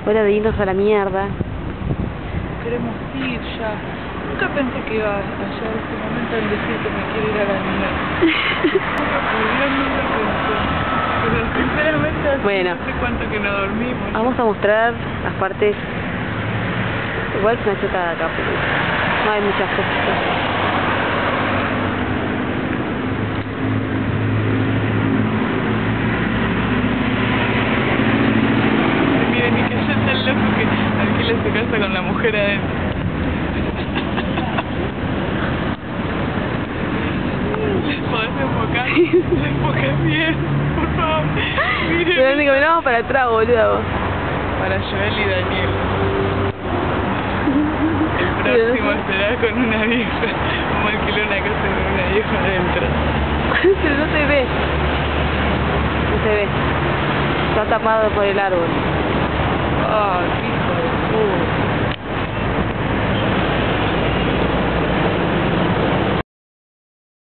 Hora de irnos a la mierda. Queremos ir ya. Nunca pensé que iba a llegar este momento en decir que me quiero ir a la mierda. Nunca pensé. Pero sinceramente hace Bueno. no sé cuánto que no dormimos. Vamos a mostrar las partes. Igual es una chota de acá, pero no hay muchas cosas. Miren, y que yo tan loco que alquila su casa con la mujer adentro. ¿Podés enfocar? Enfocas bien, por favor. Miren. Pero que miramos para atrás, boludo. Vos. Para Joel y Daniel. El próximo será con una vieja. Como alquiló una casa con una vieja adentro. Pero no se ve. No se ve. Está tapado por el árbol. Oh,